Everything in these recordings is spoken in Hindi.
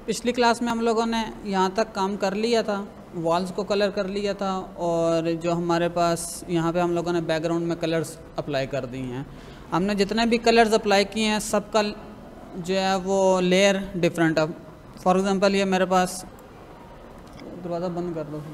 पिछली क्लास में हम लोगों ने यहाँ तक काम कर लिया था, वॉल्स को कलर कर लिया था और जो हमारे पास यहाँ पे हम लोगों ने बैकग्राउंड में कलर्स अप्लाई कर दिए हैं। हमने जितने भी कलर्स अप्लाई किए हैं सबका जो है वो लेयर डिफरेंट है। फॉर एग्ज़ाम्पल ये मेरे पास, दरवाज़ा बंद कर दो।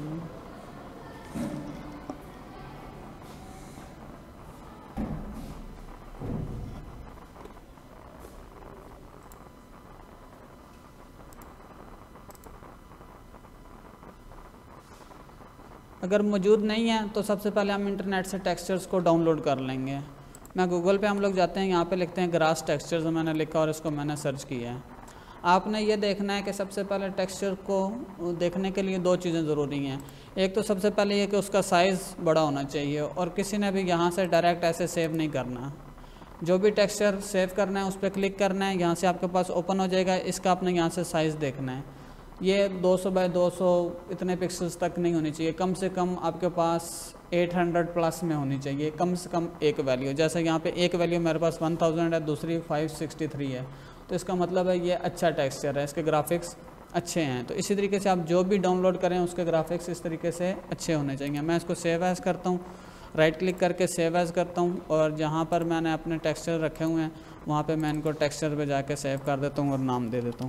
अगर मौजूद नहीं है तो सबसे पहले हम इंटरनेट से टेक्सचर्स को डाउनलोड कर लेंगे। मैं गूगल पे हम लोग जाते हैं, यहाँ पे लिखते हैं ग्रास टेक्सचर्स, मैंने लिखा और इसको मैंने सर्च किया है। आपने ये देखना है कि सबसे पहले टेक्सचर को देखने के लिए दो चीज़ें ज़रूरी हैं। एक तो सबसे पहले ये कि उसका साइज़ बड़ा होना चाहिए और किसी ने भी यहाँ से डायरेक्ट ऐसे सेव नहीं करना। जो भी टेक्सचर सेव करना है उस पर क्लिक करना है, यहाँ से आपके पास ओपन हो जाएगा। इसका आपने यहाँ से साइज़ देखना है। ये 200 बाय 200 इतने पिक्सल्स तक नहीं होनी चाहिए, कम से कम आपके पास 800 प्लस में होनी चाहिए, कम से कम एक वैल्यू। जैसे यहाँ पे एक वैल्यू मेरे पास 1000 है, दूसरी 563 है, तो इसका मतलब है ये अच्छा टेक्सचर है, इसके ग्राफिक्स अच्छे हैं। तो इसी तरीके से आप जो भी डाउनलोड करें उसके ग्राफिक्स इस तरीके से अच्छे होने चाहिए। मैं इसको सेव एज़ करता हूँ, राइट क्लिक करके सेव एज़ करता हूँ और जहाँ पर मैंने अपने टेक्सचर रखे हुए हैं वहाँ पर मैं इनको टेक्सचर पर जाके सेव कर देता हूँ और नाम दे देता हूँ।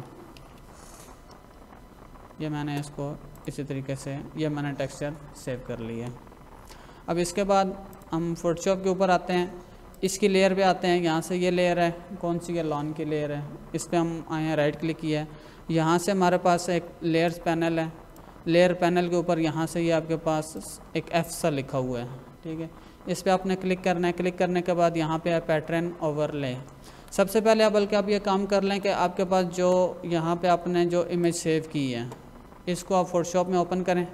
ये मैंने इसको इसी तरीके से ये मैंने टेक्सचर सेव कर लिया है। अब इसके बाद हम फोटोशॉप के ऊपर आते हैं, इसकी लेयर पे आते हैं। यहाँ से ये लेयर है, कौन सी, ये लॉन की लेयर है, इस पर हम आए हैं, राइट क्लिक किया है। यहाँ से हमारे पास एक लेयर्स पैनल है, लेयर पैनल के ऊपर यहाँ से ये आपके पास एक F सा लिखा हुआ है, ठीक है। इस पर आपने क्लिक करना है। क्लिक करने के बाद यहाँ पे है पैटर्न ओवरले। सबसे पहले आप बल्कि आप ये काम कर लें कि आपके पास जो यहाँ पे आपने जो इमेज सेव की है इसको आप फोटोशॉप में ओपन करें।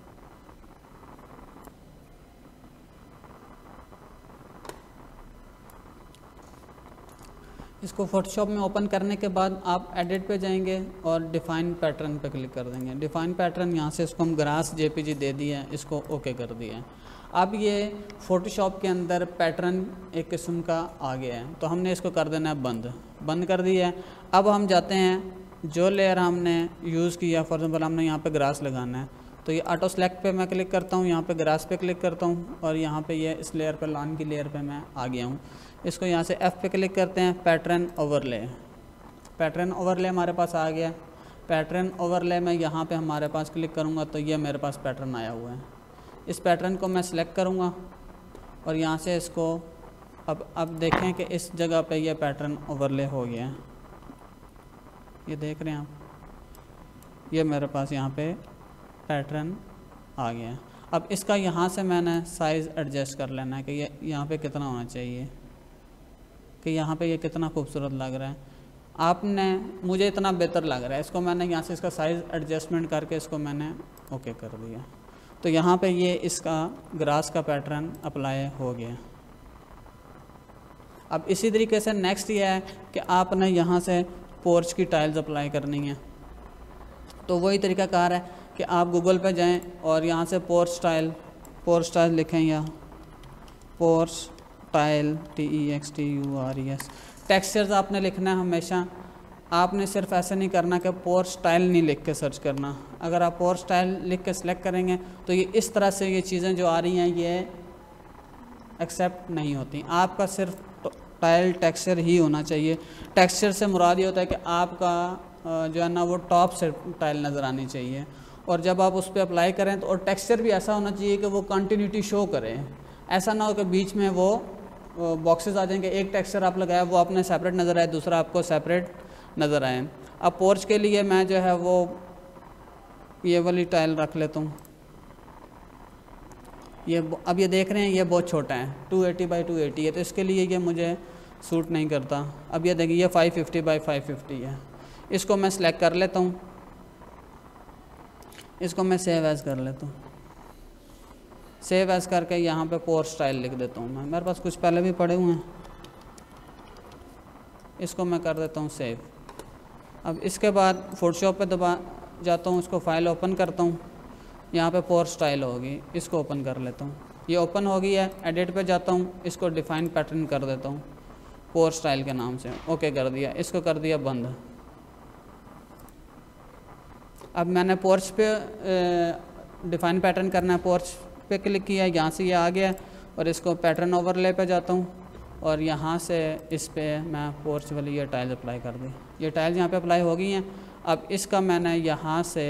इसको फोटोशॉप में ओपन करने के बाद आप एडिट पे जाएंगे और डिफ़ाइन पैटर्न पे क्लिक कर देंगे। डिफ़ाइन पैटर्न यहाँ से इसको हम ग्रास जेपीजी दे दिया है, इसको ओके कर दिया है। अब ये फोटोशॉप के अंदर पैटर्न एक किस्म का आ गया है, तो हमने इसको कर देना है बंद कर दिया है। अब हम जाते हैं, जो लेयर हमने यूज़ किया, फॉर एग्जाम्पल हमने यहाँ पे ग्रास लगाना है, तो ये ऑटो सेलेक्ट पे मैं क्लिक करता हूँ, यहाँ पे ग्रास पे क्लिक करता हूँ और यहाँ पे ये इस लेयर पे, लॉन की लेयर पे मैं आ गया हूँ। इसको यहाँ से F पे क्लिक करते हैं, पैटर्न ओवरले हमारे पास आ गया। पैटर्न ओवरले में यहाँ पे हमारे पास क्लिक करूँगा तो ये मेरे पास पैटर्न आया हुआ है। इस पैटर्न को मैं सिलेक्ट करूँगा और यहाँ से इसको अब देखें कि इस जगह पे ये पैटर्न ओवरले हो गया है। ये देख रहे हैं आप, ये मेरे पास यहाँ पे पैटर्न आ गया है। अब इसका यहाँ से मैंने साइज़ एडजस्ट कर लेना है कि ये यहाँ पे कितना होना चाहिए, कि यहाँ पे ये कितना खूबसूरत लग रहा है। आपने, मुझे इतना बेहतर लग रहा है, इसको मैंने यहाँ से इसका साइज़ एडजस्टमेंट करके इसको मैंने ओके कर दिया। तो यहाँ पे ये इसका ग्रास का पैटर्न अप्लाई हो गया। अब इसी तरीके से नेक्स्ट ये है कि आपने यहाँ से पोर्च की टाइल्स अप्लाई करनी है। तो वही तरीका कार है कि आप गूगल पे जाएं और यहाँ से पोर्च टाइल लिखें या पोर्च टाइल TEXTURES। टेक्सचर्स आपने लिखना है हमेशा। आपने सिर्फ ऐसे नहीं करना कि पोर्च टाइल नहीं लिख के सर्च करना। अगर आप पोर्च टाइल लिख के सिलेक्ट करेंगे तो ये इस तरह से ये चीज़ें जो आ रही हैं ये एक्सेप्ट नहीं होती। आपका सिर्फ टाइल टेक्सचर ही होना चाहिए। टेक्सचर से मुराद ये होता है कि आपका जो है ना वो टॉप से टाइल नज़र आनी चाहिए और जब आप उस पर अप्लाई करें तो और टेक्सचर भी ऐसा होना चाहिए कि वो कंटिन्यूटी शो करे। ऐसा ना हो कि बीच में वो बॉक्सेस आ जाएंगे, एक टेक्सचर आप लगाया वो आपने सेपरेट नज़र आए, दूसरा आपको सेपरेट नज़र आए। अब पोर्च के लिए मैं जो है वो ये वाली टाइल रख लेता हूँ। ये अब ये देख रहे हैं ये बहुत छोटा है, 280 बाई 280 है, तो इसके लिए ये मुझे सूट नहीं करता। अब ये देखिए ये 550 बाई 550 है। इसको मैं सिलेक्ट कर लेता हूँ, इसको मैं सेव एज़ कर लेता हूँ। सेव एज़ करके यहाँ पे पोर्च स्टाइल लिख देता हूँ मैं, मेरे पास कुछ पहले भी पड़े हुए हैं। इसको मैं कर देता हूँ सेव। अब इसके बाद फोटोशॉप पे दबा जाता हूँ, इसको फाइल ओपन करता हूँ, यहाँ पे पोर्च स्टाइल होगी, इसको ओपन कर लेता हूँ। ये ओपन हो गई है। एडिट पे जाता हूँ, इसको डिफ़ाइन पैटर्न कर देता हूँ पोर्च स्टाइल के नाम से, ओके कर दिया। इसको कर दिया बंद। अब मैंने पोर्च पे डिफाइन पैटर्न करना है, पोर्च पे क्लिक किया, यहाँ से ये आ गया और इसको पैटर्न ओवरले पे जाता हूँ और यहाँ से इस पे मैं पोर्च वाली ये टाइल्स अप्लाई कर दी। ये टाइल्स यहाँ पे अप्लाई हो गई हैं। अब इसका मैंने यहाँ से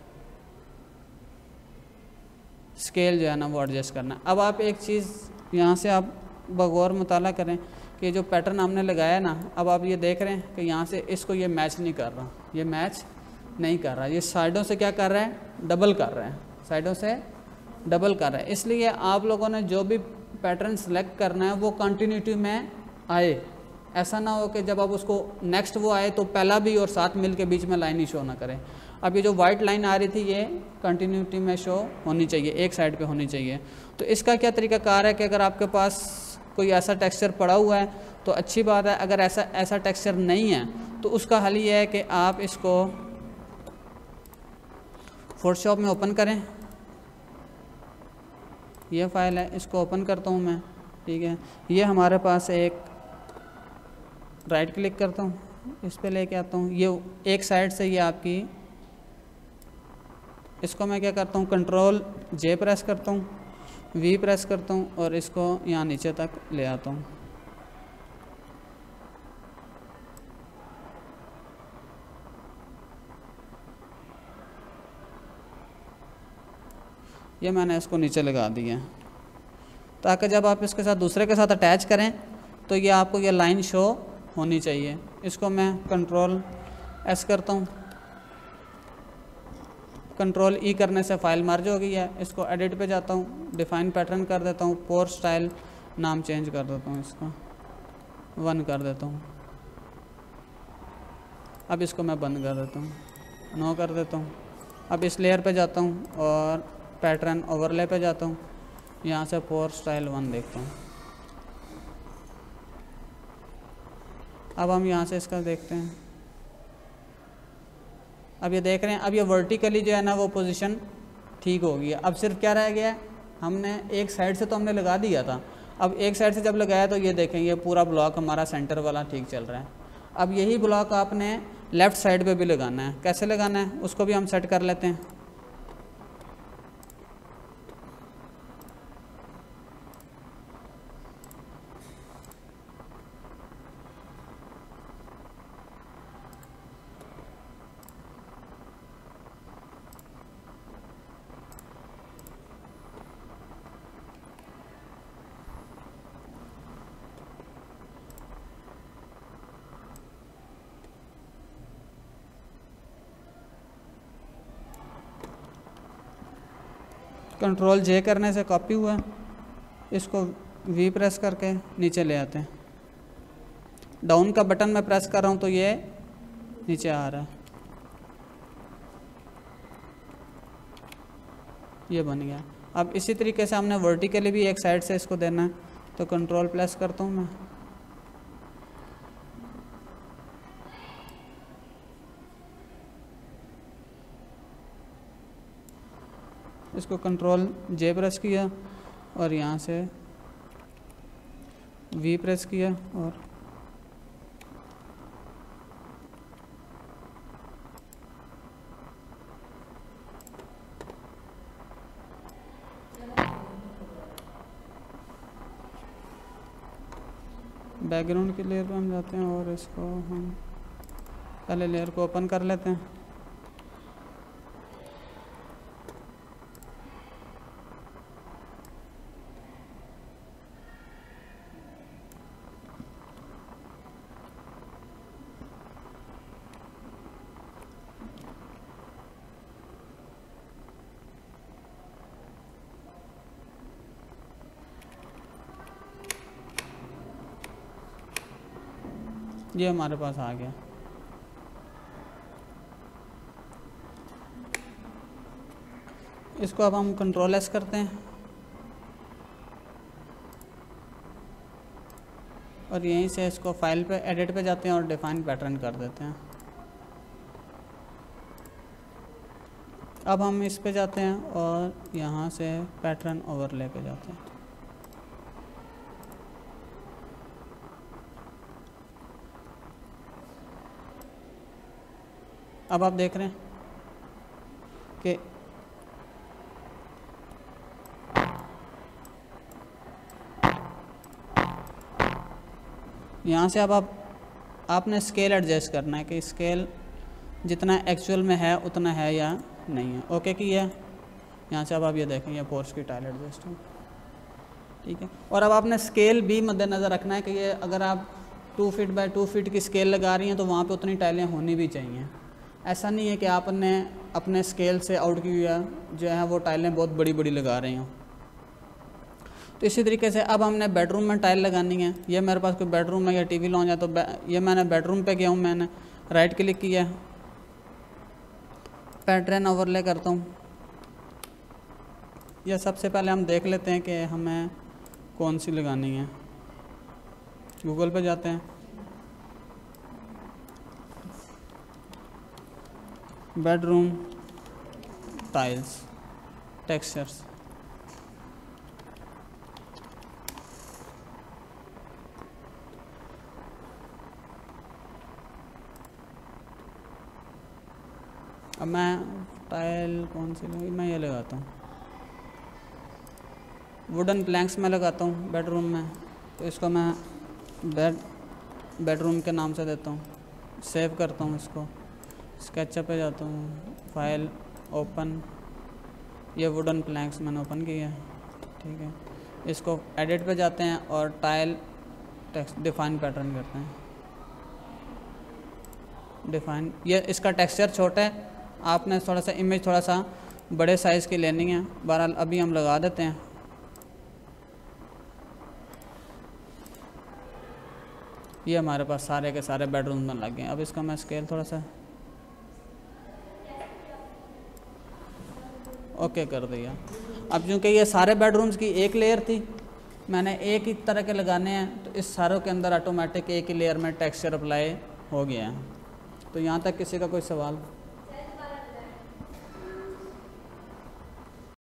स्केल जो है ना वो एडजस्ट करना है। अब आप एक चीज़ यहाँ से आप बगौर मुताला करें कि जो पैटर्न हमने लगाया है ना, अब आप ये देख रहे हैं कि यहाँ से इसको ये मैच नहीं कर रहा, ये मैच नहीं कर रहा, ये साइडों से क्या कर रहा है, डबल कर रहा है, साइडों से डबल कर रहा है। इसलिए आप लोगों ने जो भी पैटर्न सेलेक्ट करना है वो कंटिन्यूटी में आए, ऐसा ना हो कि जब आप उसको नेक्स्ट वो आए तो पहला भी और साथ मिल के बीच में लाइन ही शो ना करें। अब ये जो वाइट लाइन आ रही थी ये कंटिन्यूटी में शो होनी चाहिए, एक साइड पे होनी चाहिए। तो इसका क्या तरीकाकार है कि अगर आपके पास कोई ऐसा टेक्सचर पड़ा हुआ है तो अच्छी बात है, अगर ऐसा टेक्सचर नहीं है तो उसका हल ये है कि आप इसको फोटोशॉप में ओपन करें। ये फाइल है, इसको ओपन करता हूँ मैं, ठीक है। ये हमारे पास एक राइट क्लिक करता हूँ, इस पर लेके आता हूँ, ये एक साइड से ये आपकी, इसको मैं क्या करता हूँ कंट्रोल जे प्रेस करता हूँ, वी प्रेस करता हूँ और इसको यहाँ नीचे तक ले आता हूँ। ये मैंने इसको नीचे लगा दिया ताकि जब आप इसके साथ दूसरे के साथ अटैच करें तो ये आपको ये लाइन शो होनी चाहिए। इसको मैं कंट्रोल एस करता हूँ, कंट्रोल ई करने से फाइल मर्ज हो गई है। इसको एडिट पे जाता हूँ, डिफाइन पैटर्न कर देता हूँ, पोर स्टाइल नाम चेंज कर देता हूँ, इसको 1 कर देता हूँ। अब इसको मैं बंद कर देता हूँ, नो कर देता हूँ। अब इस लेयर पे जाता हूँ और पैटर्न ओवरले पे जाता हूँ, यहाँ से पोर स्टाइल 1 देखता हूँ। अब हम यहाँ से इसका देखते हैं, अब ये देख रहे हैं, अब ये वर्टिकली जो है ना वो पोजीशन ठीक हो गई है। अब सिर्फ क्या रह गया है, हमने एक साइड से तो हमने लगा दिया था, अब एक साइड से जब लगाया तो ये देखें ये पूरा ब्लॉक हमारा सेंटर वाला ठीक चल रहा है। अब यही ब्लॉक आपने लेफ़्ट साइड पे भी लगाना है। कैसे लगाना है उसको भी हम सेट कर लेते हैं। कंट्रोल जे करने से कॉपी हुआ, इसको वी प्रेस करके नीचे ले आते हैं। डाउन का बटन मैं प्रेस कर रहा हूँ तो ये नीचे आ रहा है, ये बन गया। अब इसी तरीके से हमने वर्टिकली भी एक साइड से इसको देना है, तो कंट्रोल प्रेस करता हूँ मैं, इसको कंट्रोल जे प्रेस किया और यहाँ से वी प्रेस किया और बैकग्राउंड की लेयर पे हम जाते हैं और इसको हम पहले लेयर को ओपन कर लेते हैं। ये हमारे पास आ गया। इसको अब हम कंट्रोल एस करते हैं और यहीं से इसको फाइल पे एडिट पे जाते हैं और डिफाइन पैटर्न कर देते हैं। अब हम इस पे जाते हैं और यहाँ से पैटर्न ओवरले पे जाते हैं। अब आप देख रहे हैं कि यहाँ से अब आपने स्केल एडजस्ट करना है कि स्केल जितना एक्चुअल में है उतना है या नहीं है। ओके किया। यहाँ से अब आप ये देखें ये पोर्च की टाइल एडजस्ट है, ठीक है। और अब आपने स्केल भी मद्देनज़र रखना है कि ये अगर आप 2 फीट बाय 2 फीट की स्केल लगा रही हैं तो वहाँ पे उतनी टाइलें होनी भी चाहिए। ऐसा नहीं है कि आपने अपने स्केल से आउट की हुआ जो है वो टाइलें बहुत बड़ी बड़ी लगा रहे हों। तो इसी तरीके से अब हमने बेडरूम में टाइल लगानी है। ये मेरे पास कोई बेडरूम है या टीवी लॉन्च है, तो ये मैंने बेडरूम पे गया हूँ, मैंने राइट क्लिक किया, पैटर्न ओवरले करता हूँ। यह सबसे पहले हम देख लेते हैं कि हमें कौन सी लगानी है। गूगल पे जाते हैं, बेडरूम टाइल्स टेक्सचर्स, अब मैं टाइल कौन सी लगी, मैं ये लगाता हूँ, वुडन प्लैंक्स में लगाता हूँ बेडरूम में। तो इसको मैं बेडरूम के नाम से देता हूँ, सेव करता हूँ इसको, स्केचअप पे जाता हूँ, फाइल ओपन, ये वुडन प्लैंक्स मैंने ओपन किया, ठीक है। इसको एडिट पे जाते हैं और टाइल टेक्स्ट डिफाइन पैटर्न करते हैं, डिफाइन। ये इसका टेक्सचर छोटा है, आपने थोड़ा सा इमेज थोड़ा सा बड़े साइज़ की लेनी है। बहरहाल अभी हम लगा देते हैं। ये हमारे पास सारे के सारे बेडरूम में लग गए। अब इसका मैं स्केल थोड़ा सा ओके कर दिया। अब क्योंकि ये सारे बेडरूम्स की एक लेयर थी, मैंने एक ही तरह के लगाने हैं, तो इस सारों के अंदर ऑटोमेटिक एक ही लेयर में टेक्सचर अप्लाई हो गया है। तो यहाँ तक किसी का कोई सवाल?